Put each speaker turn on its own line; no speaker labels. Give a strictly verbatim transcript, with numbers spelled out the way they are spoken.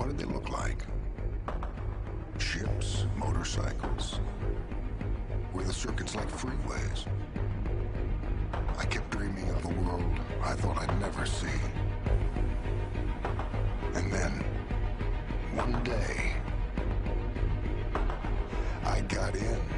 What did they look like? Ships, motorcycles? Were the circuits like freeways? I kept dreaming of a world I thought I'd never see. And then, one day, I got in.